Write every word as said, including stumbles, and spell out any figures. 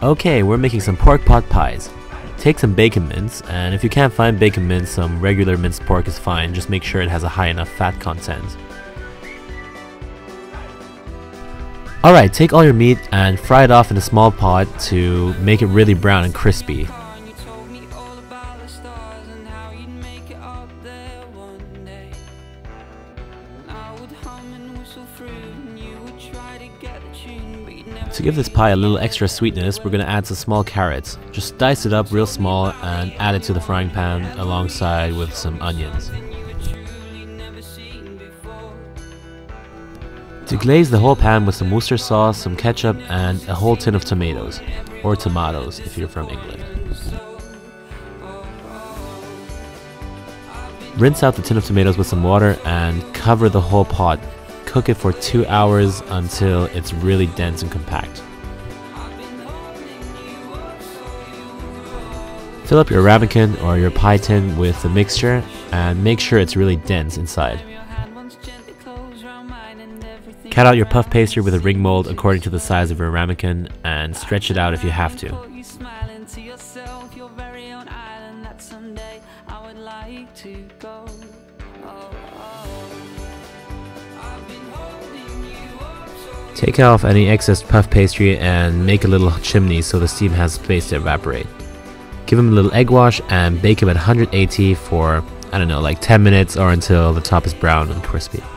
Okay, we're making some pork pot pies. Take some bacon mince, and if you can't find bacon mince, some regular minced pork is fine, just make sure it has a high enough fat content. Alright, take all your meat and fry it off in a small pot to make it really brown and crispy. To give this pie a little extra sweetness, we're going to add some small carrots. Just dice it up real small and add it to the frying pan alongside with some onions. To glaze the whole pan with some Worcester sauce, some ketchup, and a whole tin of tomatoes, or tomatoes if you're from England. Rinse out the tin of tomatoes with some water and cover the whole pot. Cook it for two hours until it's really dense and compact. Fill up your ramekin or your pie tin with the mixture and make sure it's really dense inside. Cut out your puff pastry with a ring mold according to the size of your ramekin and stretch it out if you have to. Take off any excess puff pastry and make a little chimney so the steam has space to evaporate. Give them a little egg wash and bake them at one hundred eighty for, I don't know, like ten minutes or until the top is brown and crispy.